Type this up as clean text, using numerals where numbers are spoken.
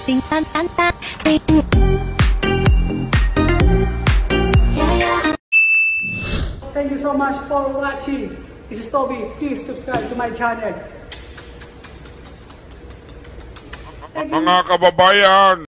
tình tan tan tan tình. Thank you so much for watching. This is Toby. Please subscribe to my channel. Mga kababayan,